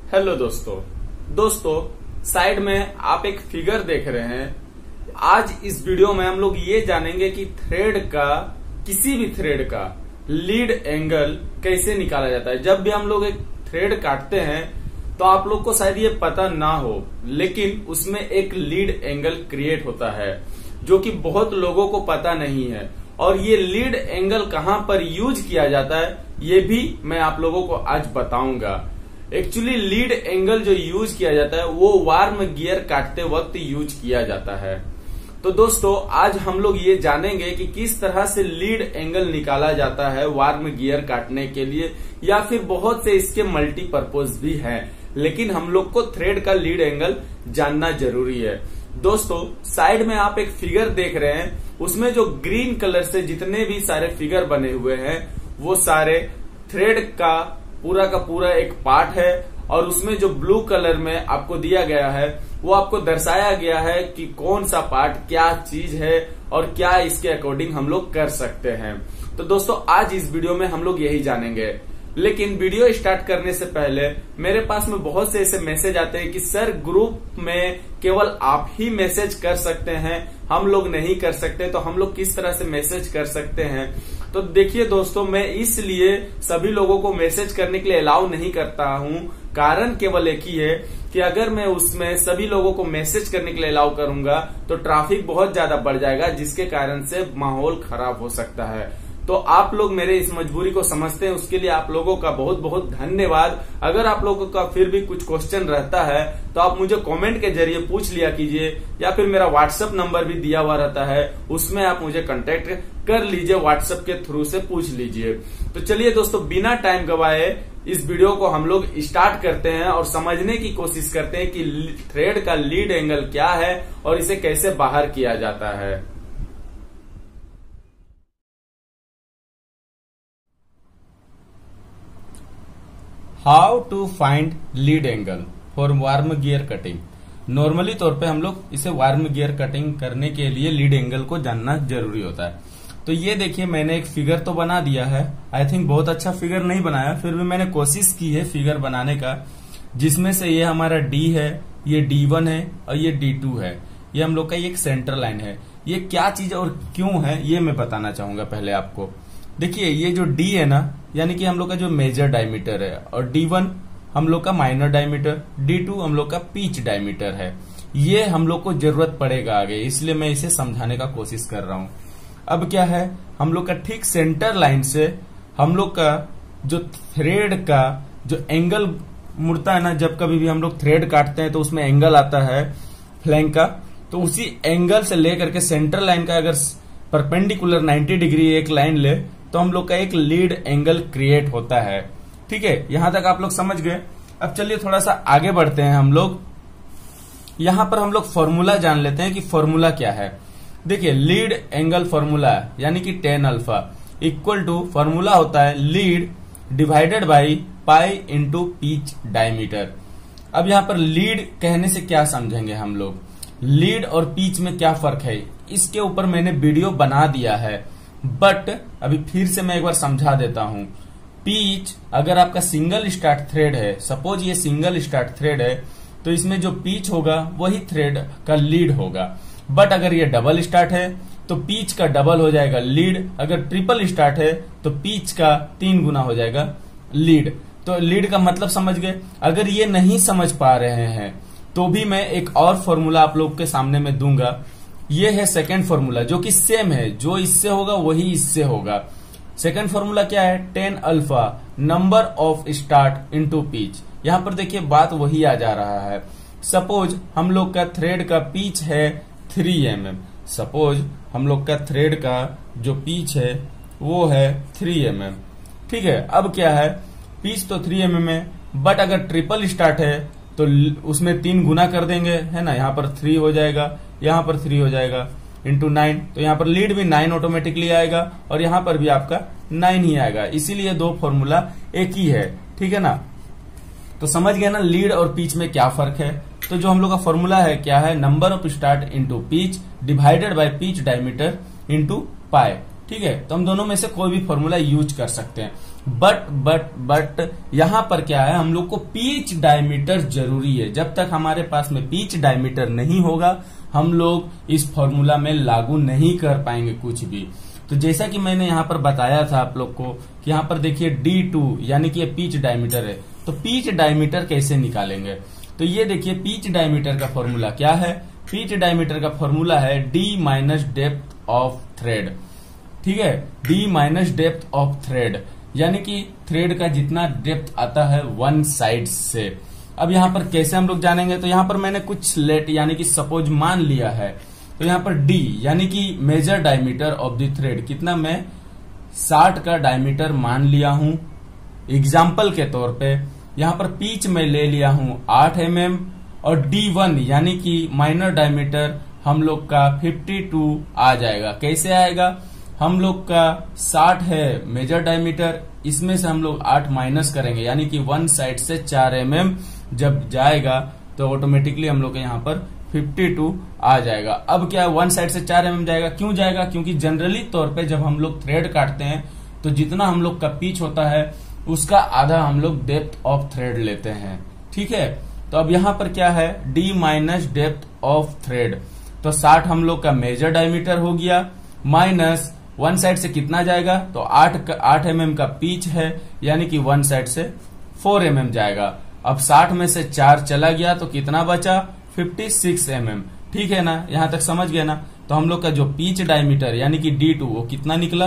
Hello दोस्तों side में आप एक फिगर देख रहे हैं। आज इस वीडियो में हम लोग ये जानेंगे कि किसी भी थ्रेड का लीड एंगल कैसे निकाला जाता है। जब भी हम लोग एक थ्रेड काटते हैं तो आप लोग को शायद ये पता ना हो, लेकिन उसमें एक लीड एंगल क्रिएट होता है जो कि बहुत लोगों को पता नहीं है। और ये लीड एंगल कहाँ पर यूज किया जाता है ये भी मैं आप लोगों को आज बताऊंगा। एक्चुअली लीड एंगल जो यूज किया जाता है वो वार्म गियर काटते वक्त यूज किया जाता है। तो दोस्तों आज हम लोग ये जानेंगे कि किस तरह से लीड एंगल निकाला जाता है वार्म गियर काटने के लिए, या फिर बहुत से इसके मल्टीपर्पज भी हैं, लेकिन हम लोग को थ्रेड का लीड एंगल जानना जरूरी है। दोस्तों साइड में आप एक फिगर देख रहे हैं, उसमें जो ग्रीन कलर से जितने भी सारे फिगर बने हुए हैं वो सारे थ्रेड का पूरा एक पार्ट है, और उसमें जो ब्लू कलर में आपको दिया गया है वो आपको दर्शाया गया है कि कौन सा पार्ट क्या चीज है और क्या इसके अकॉर्डिंग हम लोग कर सकते हैं। तो दोस्तों आज इस वीडियो में हम लोग यही जानेंगे। लेकिन वीडियो स्टार्ट करने से पहले मेरे पास में बहुत से ऐसे मैसेज आते हैं कि सर ग्रुप में केवल आप ही मैसेज कर सकते हैं, हम लोग नहीं कर सकते, तो हम लोग किस तरह से मैसेज कर सकते हैं। तो देखिए दोस्तों, मैं इसलिए सभी लोगों को मैसेज करने के लिए अलाउ नहीं करता हूं। कारण केवल एक ही है कि अगर मैं उसमें सभी लोगों को मैसेज करने के लिए अलाउ करूंगा तो ट्रैफिक बहुत ज्यादा बढ़ जाएगा, जिसके कारण से माहौल खराब हो सकता है। तो आप लोग मेरे इस मजबूरी को समझते हैं, उसके लिए आप लोगों का बहुत बहुत धन्यवाद। अगर आप लोगों का फिर भी कुछ क्वेश्चन रहता है तो आप मुझे कमेंट के जरिए पूछ लिया कीजिए, या फिर मेरा व्हाट्सएप नंबर भी दिया हुआ रहता है, उसमें आप मुझे कांटेक्ट कर लीजिए, व्हाट्सएप के थ्रू से पूछ लीजिए। तो चलिए दोस्तों बिना टाइम गवाए इस वीडियो को हम लोग स्टार्ट करते हैं और समझने की कोशिश करते हैं कि थ्रेड का लीड एंगल क्या है और इसे कैसे बाहर किया जाता है। How to find lead angle for worm gear cutting. Normally तौर पे हम लोग इसे वार्म गियर कटिंग करने के लिए लीड एंगल को जानना जरूरी होता है। तो ये देखिए मैंने एक फिगर तो बना दिया है। आई थिंक बहुत अच्छा फिगर नहीं बनाया, फिर भी मैंने कोशिश की है फिगर बनाने का, जिसमें से ये हमारा D है, ये D1 है और ये D2 है। ये हम लोग का एक सेंटर लाइन है। ये क्या चीज और क्यों है ये मैं बताना चाहूंगा पहले आपको। देखिए ये जो D है ना, यानी कि हम लोग का जो मेजर डायमीटर है, और D1 हम लोग का माइनर डायमीटर, D2 हम लोग का पिच डायमीटर है। ये हम लोग को जरूरत पड़ेगा आगे, इसलिए मैं इसे समझाने का कोशिश कर रहा हूं। अब क्या है, हम लोग का ठीक सेंटर लाइन से हम लोग का जो थ्रेड का जो एंगल मुड़ता है ना, जब कभी भी हम लोग थ्रेड काटते हैं तो उसमें एंगल आता है फ्लैंक का, तो उसी एंगल से लेकर के सेंटर लाइन का अगर परपेंडिकुलर 90 डिग्री एक लाइन ले तो हम लोग का एक लीड एंगल क्रिएट होता है। ठीक है, यहां तक आप लोग समझ गए। अब चलिए थोड़ा सा आगे बढ़ते हैं। हम लोग यहां पर हम लोग फॉर्मूला जान लेते हैं कि फॉर्मूला क्या है। देखिए लीड एंगल फॉर्मूला यानी कि tan alpha equal to formula होता है lead divided by pi into pitch diameter. अब यहां पर लीड कहने से क्या समझेंगे हम लोग, लीड और पिच में क्या फर्क है, इसके ऊपर मैंने वीडियो बना दिया है, बट अभी फिर से मैं एक बार समझा देता हूं। पिच अगर आपका सिंगल स्टार्ट थ्रेड है, सपोज ये सिंगल स्टार्ट थ्रेड है, तो इसमें जो पिच होगा वही थ्रेड का लीड होगा। बट अगर ये डबल स्टार्ट है तो पिच का डबल हो जाएगा लीड, अगर ट्रिपल स्टार्ट है तो पिच का 3 गुना हो जाएगा लीड। तो लीड का मतलब समझ गए। अगर ये नहीं समझ पा रहे हैं तो भी मैं एक और फॉर्मूला आप लोग के सामने में दूंगा। ये है सेकेंड फॉर्मूला जो कि सेम है, जो इससे होगा वही इससे होगा। सेकेंड फॉर्मूला क्या है, tan alpha number of start into pitch. यहां पर देखिए बात वही आ जा रहा है। सपोज हम लोग का थ्रेड का पिच है 3 mm, सपोज हम लोग का थ्रेड का जो पिच है वो है 3 mm। ठीक है, अब क्या है, पिच तो 3 mm है, बट अगर ट्रिपल स्टार्ट है तो उसमें 3 गुना कर देंगे, है ना। यहाँ पर 3 हो जाएगा, यहाँ पर 3 हो जाएगा इंटू 9, तो यहाँ पर लीड भी 9 ऑटोमेटिकली आएगा और यहाँ पर भी आपका 9 ही आएगा। इसीलिए दो फॉर्मूला एक ही है। ठीक है ना, तो समझ गया ना लीड और पिच में क्या फर्क है। तो जो हम लोग का फॉर्मूला है क्या है, number of start into pitch divided by pitch diameter into pi. ठीक है, तो हम दोनों में से कोई भी फॉर्मूला यूज कर सकते हैं। बट यहां पर क्या है, हम लोग को पीच डायमीटर जरूरी है। जब तक हमारे पास में पीच डायमीटर नहीं होगा हम लोग इस फॉर्मूला में लागू नहीं कर पाएंगे कुछ भी। तो जैसा कि मैंने यहाँ पर बताया था आप लोग को कि यहाँ पर देखिए D2 यानी कि ये पीच डायमीटर है। तो पीच डायमीटर कैसे निकालेंगे, तो ये देखिए पीच डायमीटर का फॉर्मूला क्या है। पीच डायमीटर का फॉर्मूला है D minus depth of thread. ठीक है, D minus depth of thread यानी कि थ्रेड का जितना डेप्थ आता है वन साइड से। अब यहाँ पर कैसे हम लोग जानेंगे, तो यहाँ पर मैंने कुछ लेट यानी कि सपोज मान लिया है। तो यहाँ पर D यानी कि major diameter of the thread कितना, मैं 60 का डायमीटर मान लिया हूं एग्जाम्पल के तौर पे। यहाँ पर पीच में ले लिया हूं 8 mm और D1 यानी कि माइनर डायमीटर हम लोग का 52 आ जाएगा। कैसे आएगा, हम लोग का 60 है मेजर डायमीटर, इसमें से हम लोग 8 माइनस करेंगे यानी कि वन साइड से 4 mm जब जाएगा तो ऑटोमेटिकली हम लोग के यहाँ पर 52 आ जाएगा। अब क्या वन साइड से 4 mm जाएगा, क्यों जाएगा, क्योंकि जनरली तौर पे जब हम लोग थ्रेड काटते हैं तो जितना हम लोग का पीच होता है उसका आधा हम लोग डेप्थ ऑफ थ्रेड लेते हैं। ठीक है, तो अब यहाँ पर क्या है D minus depth of thread, तो 60 हम लोग का मेजर डायमीटर हो गया माइनस वन साइड से कितना जाएगा, तो 8 mm का पीच है यानी कि वन साइड से 4 mm जाएगा। अब 60 में से 4 चला गया तो कितना बचा, 56 mm। ठीक है ना, यहां तक समझ गए ना। तो हम लोग का जो पीच डायमीटर यानी कि D2 वो कितना निकला,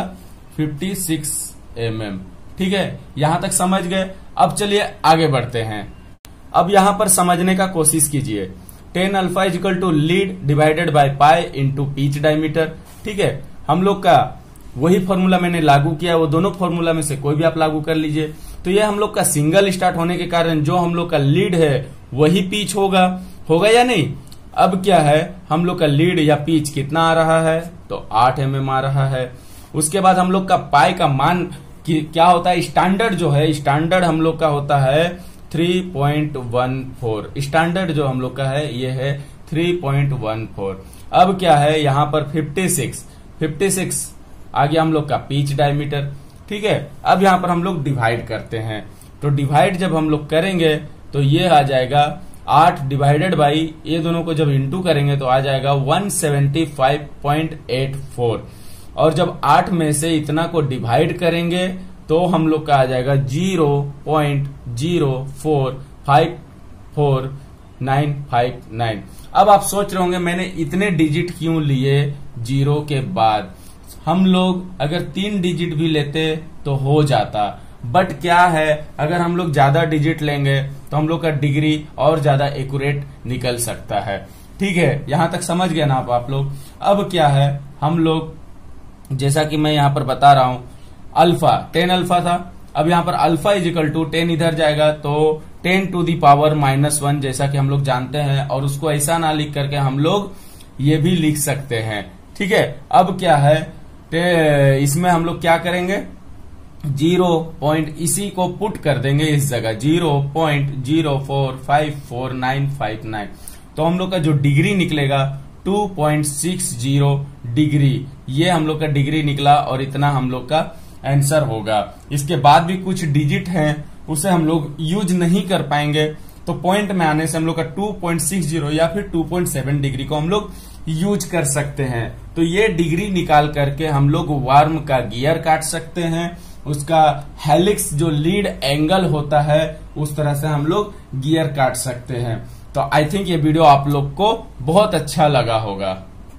56 mm। ठीक है, यहां तक समझ गए। अब चलिए आगे बढ़ते हैं। अब यहां पर समझने का कोशिश कीजिए। tan alpha equal to lead divided by pi into pitch diameter. ठीक है, हम लोग का वही फॉर्मूला मैंने लागू किया, वो दोनों फॉर्मूला में से कोई भी आप लागू कर लीजिए। तो ये हम लोग का सिंगल स्टार्ट होने के कारण जो हम लोग का लीड है वही पीच होगा या नहीं। अब क्या है, हम लोग का लीड या पीच कितना आ रहा है, तो 8 mm आ रहा है। उसके बाद हम लोग का पाई का मान क्या होता है, स्टैंडर्ड जो है, स्टैंडर्ड हम लोग का होता है 3.14। स्टैंडर्ड जो हम लोग का है ये है 3.14। अब क्या है, यहाँ पर 56 आ गया हम लोग का पीच डायमीटर। ठीक है, अब यहाँ पर हम लोग डिवाइड करते हैं। तो डिवाइड जब हम लोग करेंगे तो ये आ जाएगा 8 डिवाइडेड बाई, ये दोनों को जब इंटू करेंगे तो आ जाएगा 175.84। और जब 8 में से इतना को डिवाइड करेंगे तो हम लोग का आ जाएगा 0.0454959। अब आप सोच रहे होंगे मैंने इतने डिजिट क्यों लिए 0 के बाद। हम लोग अगर 3 डिजिट भी लेते तो हो जाता, बट क्या है अगर हम लोग ज्यादा डिजिट लेंगे तो हम लोग का डिग्री और ज्यादा एक्यूरेट निकल सकता है। ठीक है, यहां तक समझ गए ना आप लोग। अब क्या है, हम लोग जैसा कि मैं यहां पर बता रहा हूं अल्फा 10 अल्फा था, अब यहां पर अल्फा इजिकल टू 10 इधर जाएगा तो 10 टू दी पावर -1 जैसा कि हम लोग जानते हैं, और उसको ऐसा ना लिख करके हम लोग ये भी लिख सकते हैं। ठीक है, अब क्या है, इसमें हम लोग क्या करेंगे, 0. इसी को पुट कर देंगे इस जगह 0.0454959। तो हम लोग का जो डिग्री निकलेगा 2.60 डिग्री, ये हम लोग का डिग्री निकला और इतना हम लोग का आंसर होगा। इसके बाद भी कुछ डिजिट हैं उसे हम लोग यूज नहीं कर पाएंगे, तो पॉइंट में आने से हम लोग का 2.60 या फिर 2.7 डिग्री को हम लोग यूज कर सकते हैं। तो ये डिग्री निकाल करके हम लोग वार्म का गियर काट सकते हैं, उसका हेलिक्स जो लीड एंगल होता है उस तरह से हम लोग गियर काट सकते हैं। तो आई थिंक ये वीडियो आप लोग को बहुत अच्छा लगा होगा।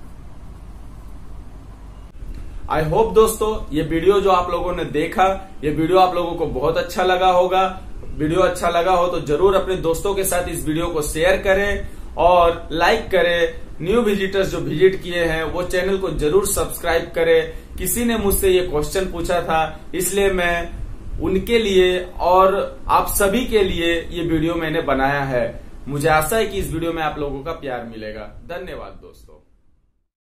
आई होप दोस्तों ये वीडियो जो आप लोगों ने देखा, ये वीडियो आप लोगों को बहुत अच्छा लगा होगा। वीडियो अच्छा लगा हो तो जरूर अपने दोस्तों के साथ इस वीडियो को शेयर करें और लाइक करें। न्यू विजिटर्स जो विजिट किए हैं वो चैनल को जरूर सब्सक्राइब करें। किसी ने मुझसे ये क्वेश्चन पूछा था, इसलिए मैं उनके लिए और आप सभी के लिए ये वीडियो मैंने बनाया है। मुझे आशा है कि इस वीडियो में आप लोगों का प्यार मिलेगा। धन्यवाद दोस्तों।